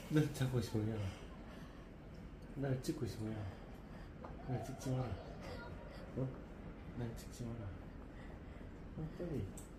날 잡고 싶으면 날 찍고 싶으면 날 찍지 마라. 어? 날 찍지 마라. 빨리.